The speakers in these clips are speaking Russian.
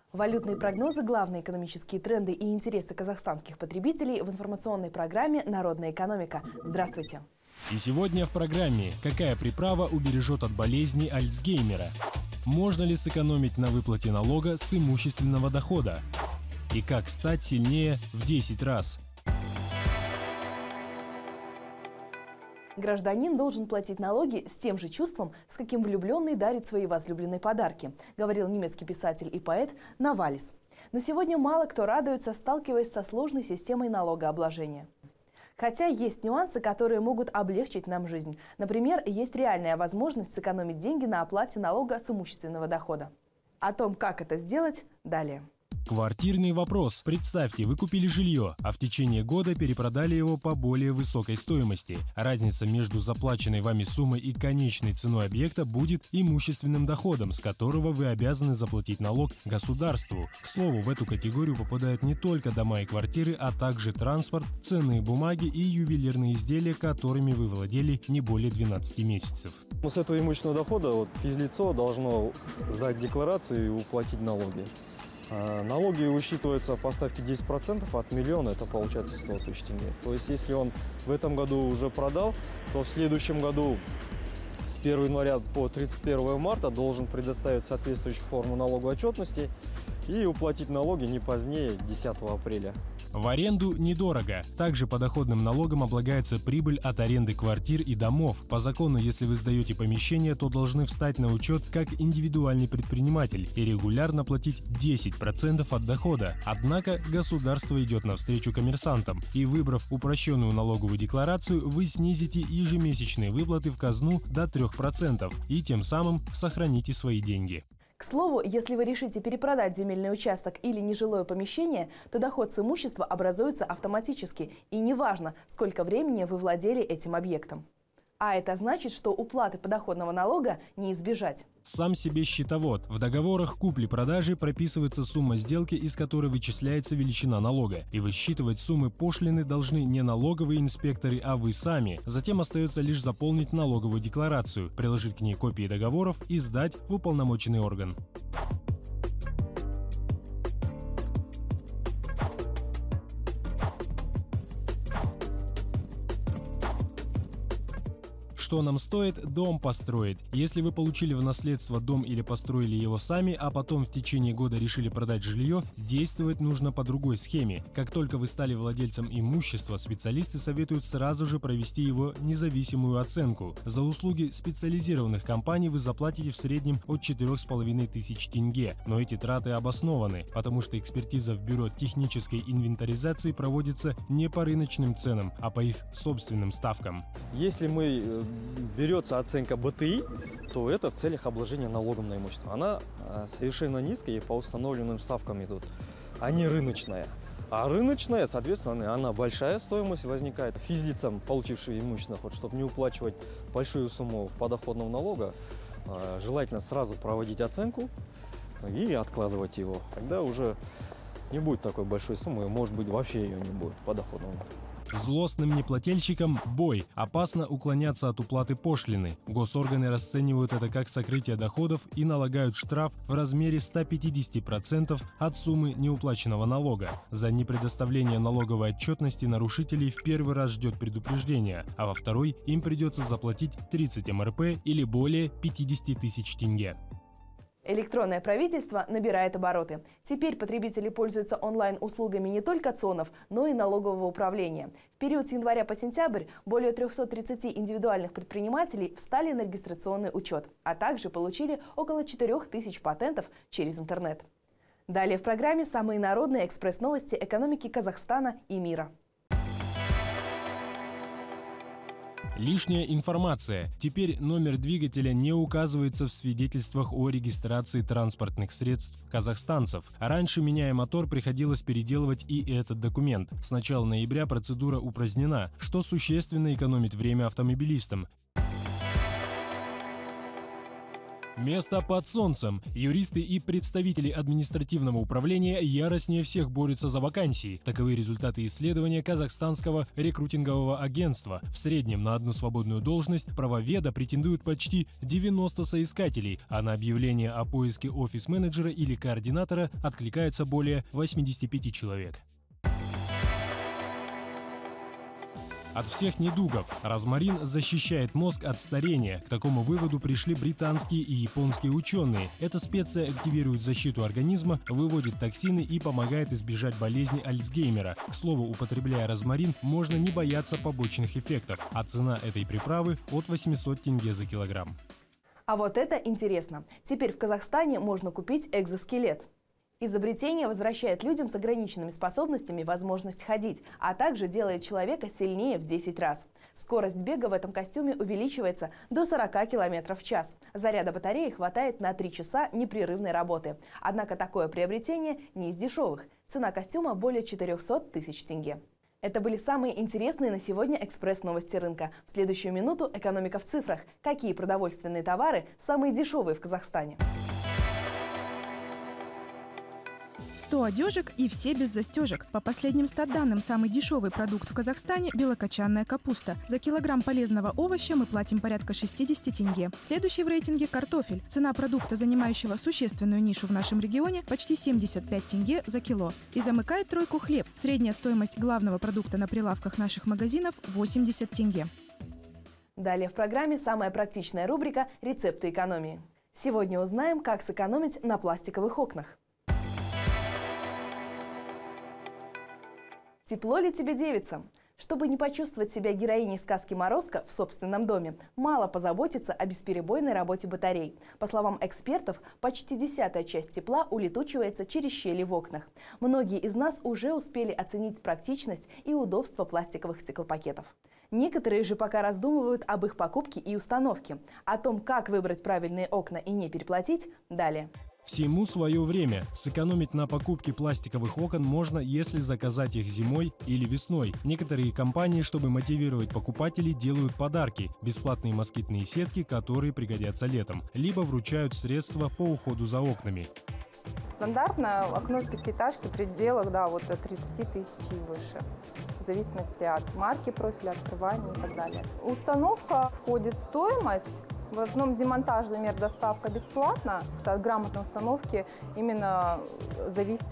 Валютные прогнозы, главные экономические тренды и интересы казахстанских потребителей в информационной программе «Народная экономика». Здравствуйте! И сегодня в программе «Какая приправа убережет от болезни Альцгеймера?», «Можно ли сэкономить на выплате налога с имущественного дохода?» и «Как стать сильнее в 10 раз?». Гражданин должен платить налоги с тем же чувством, с каким влюбленный дарит свои возлюбленные подарки, говорил немецкий писатель и поэт Навалис. Но сегодня мало кто радуется, сталкиваясь со сложной системой налогообложения. Хотя есть нюансы, которые могут облегчить нам жизнь. Например, есть реальная возможность сэкономить деньги на оплате налога с имущественного дохода. О том, как это сделать, далее. Квартирный вопрос. Представьте, вы купили жилье, а в течение года перепродали его по более высокой стоимости. Разница между заплаченной вами суммой и конечной ценой объекта будет имущественным доходом, с которого вы обязаны заплатить налог государству. К слову, в эту категорию попадают не только дома и квартиры, а также транспорт, ценные бумаги и ювелирные изделия, которыми вы владели не более 12 месяцев. С этого имущественного дохода физлицо должно сдать декларацию и уплатить налоги. Налоги высчитываются по ставке 10%, от миллиона это получается 100 тысяч тенге. То есть если он в этом году уже продал, то в следующем году с 1 января по 31 марта должен предоставить соответствующую форму налоговой отчетности и уплатить налоги не позднее 10 апреля. В аренду недорого. Также подоходным налогом облагается прибыль от аренды квартир и домов. По закону, если вы сдаете помещение, то должны встать на учет как индивидуальный предприниматель и регулярно платить 10% от дохода. Однако государство идет навстречу коммерсантам, и выбрав упрощенную налоговую декларацию, вы снизите ежемесячные выплаты в казну до 3% и тем самым сохраните свои деньги. К слову, если вы решите перепродать земельный участок или нежилое помещение, то доход с имущества образуется автоматически, и неважно, сколько времени вы владели этим объектом. А это значит, что уплаты подоходного налога не избежать. Сам себе счетовод. В договорах купли-продажи прописывается сумма сделки, из которой вычисляется величина налога. И высчитывать суммы пошлины должны не налоговые инспекторы, а вы сами. Затем остается лишь заполнить налоговую декларацию, приложить к ней копии договоров и сдать в уполномоченный орган. Что нам стоит дом построить? Если вы получили в наследство дом или построили его сами, а потом в течение года решили продать жилье, действовать нужно по другой схеме. Как только вы стали владельцем имущества, специалисты советуют сразу же провести его независимую оценку. За услуги специализированных компаний вы заплатите в среднем от 4500 тенге. Но эти траты обоснованы, потому что экспертиза в бюро технической инвентаризации проводится не по рыночным ценам, а по их собственным ставкам. Если берется оценка БТИ, то это в целях обложения налогом на имущество. Она совершенно низкая и по установленным ставкам идут, а не рыночная. А рыночная, соответственно, она большая стоимость возникает. Физлицам, получившим имущественный доход, чтобы не уплачивать большую сумму подоходного налога, желательно сразу проводить оценку и откладывать его. Тогда уже не будет такой большой суммы, и, может быть, вообще ее не будет подоходного налога. Злостным неплательщикам бой. Опасно уклоняться от уплаты пошлины. Госорганы расценивают это как сокрытие доходов и налагают штраф в размере 150% от суммы неуплаченного налога. За непредоставление налоговой отчетности нарушителей в первый раз ждет предупреждение, а во второй им придется заплатить 30 МРП или более 50 тысяч тенге. Электронное правительство набирает обороты. Теперь потребители пользуются онлайн-услугами не только ЦОНов, но и налогового управления. В период с января по сентябрь более 330 индивидуальных предпринимателей встали на регистрационный учет, а также получили около 4000 патентов через интернет. Далее в программе самые народные экспресс-новости экономики Казахстана и мира. Лишняя информация. Теперь номер двигателя не указывается в свидетельствах о регистрации транспортных средств казахстанцев. Раньше, меняя мотор, приходилось переделывать и этот документ. С начала ноября процедура упразднена, что существенно экономит время автомобилистам. Место под солнцем. Юристы и представители административного управления яростнее всех борются за вакансии. Таковы результаты исследования казахстанского рекрутингового агентства. В среднем на одну свободную должность правоведа претендуют почти 90 соискателей, а на объявление о поиске офис-менеджера или координатора откликается более 85 человек. От всех недугов. Розмарин защищает мозг от старения. К такому выводу пришли британские и японские ученые. Эта специя активирует защиту организма, выводит токсины и помогает избежать болезни Альцгеймера. К слову, употребляя розмарин, можно не бояться побочных эффектов. А цена этой приправы от 800 тенге за килограмм. А вот это интересно. Теперь в Казахстане можно купить экзоскелет. Изобретение возвращает людям с ограниченными способностями возможность ходить, а также делает человека сильнее в 10 раз. Скорость бега в этом костюме увеличивается до 40 км в час. Заряда батареи хватает на 3 часа непрерывной работы. Однако такое приобретение не из дешевых. Цена костюма более 400 тысяч тенге. Это были самые интересные на сегодня экспресс-новости рынка. В следующую минуту «Экономика в цифрах». Какие продовольственные товары самые дешевые в Казахстане? 100 одежек и все без застежек. По последним статданным, самый дешевый продукт в Казахстане – белокочанная капуста. За килограмм полезного овоща мы платим порядка 60 тенге. Следующий в рейтинге – картофель. Цена продукта, занимающего существенную нишу в нашем регионе – почти 75 тенге за кило. И замыкает тройку хлеб. Средняя стоимость главного продукта на прилавках наших магазинов – 80 тенге. Далее в программе самая практичная рубрика «Рецепты экономии». Сегодня узнаем, как сэкономить на пластиковых окнах. Тепло ли тебе, девица? Чтобы не почувствовать себя героиней сказки «Морозко» в собственном доме, мало позаботиться о бесперебойной работе батарей. По словам экспертов, почти 10-я часть тепла улетучивается через щели в окнах. Многие из нас уже успели оценить практичность и удобство пластиковых стеклопакетов. Некоторые же пока раздумывают об их покупке и установке. О том, как выбрать правильные окна и не переплатить, далее. Всему свое время. Сэкономить на покупке пластиковых окон можно, если заказать их зимой или весной. Некоторые компании, чтобы мотивировать покупателей, делают подарки – бесплатные москитные сетки, которые пригодятся летом, либо вручают средства по уходу за окнами. Стандартное окно в пятиэтажке в пределах от 30 тысяч и выше, в зависимости от марки профиля, открывания и так далее. Установка входит в стоимость. В основном демонтаж, замер, доставка бесплатно. От грамотной установки именно зависит,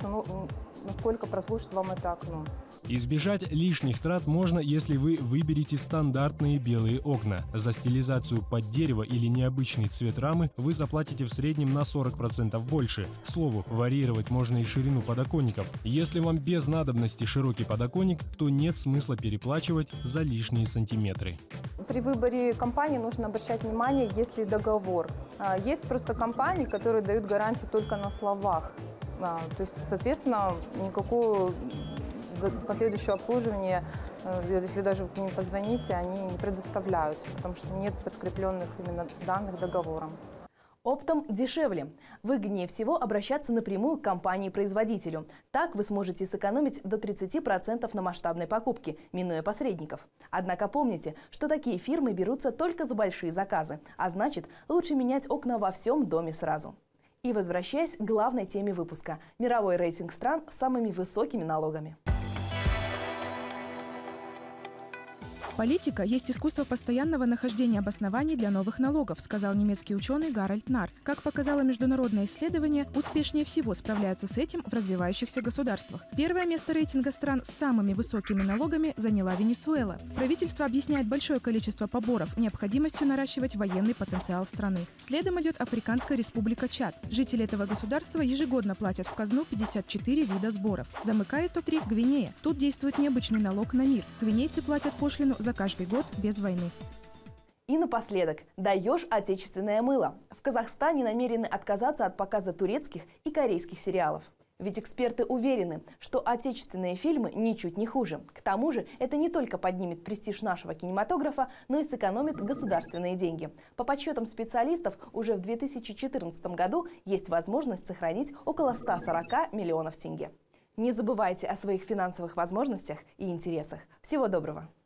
насколько прослушает вам это окно. Избежать лишних трат можно, если вы выберете стандартные белые окна. За стилизацию под дерево или необычный цвет рамы вы заплатите в среднем на 40% больше. К слову, варьировать можно и ширину подоконников. Если вам без надобности широкий подоконник, то нет смысла переплачивать за лишние сантиметры. При выборе компании нужно обращать внимание, есть ли договор. Есть просто компании, которые дают гарантию только на словах. То есть, соответственно, никакого последующего обслуживания, если даже вы к ним позвоните, они не предоставляют, потому что нет подкрепленных именно данных договором. Оптом дешевле. Выгоднее всего обращаться напрямую к компании-производителю. Так вы сможете сэкономить до 30% на масштабной покупке, минуя посредников. Однако помните, что такие фирмы берутся только за большие заказы, а значит, лучше менять окна во всем доме сразу. И возвращаясь к главной теме выпуска – мировой рейтинг стран с самыми высокими налогами. Политика есть искусство постоянного нахождения обоснований для новых налогов, сказал немецкий ученый Гарольд Нар. Как показало международное исследование, успешнее всего справляются с этим в развивающихся государствах. Первое место рейтинга стран с самыми высокими налогами заняла Венесуэла. Правительство объясняет большое количество поборов необходимостью наращивать военный потенциал страны. Следом идет Африканская республика Чад. Жители этого государства ежегодно платят в казну 54 вида сборов. Замыкает топ-3 Гвинея. Тут действует необычный налог на мир. Гвинейцы платят пошлину за каждый год без войны. И напоследок, даешь отечественное мыло. В Казахстане намерены отказаться от показа турецких и корейских сериалов. Ведь эксперты уверены, что отечественные фильмы ничуть не хуже. К тому же это не только поднимет престиж нашего кинематографа, но и сэкономит государственные деньги. По подсчетам специалистов, уже в 2014 году есть возможность сохранить около 140 миллионов тенге. Не забывайте о своих финансовых возможностях и интересах. Всего доброго!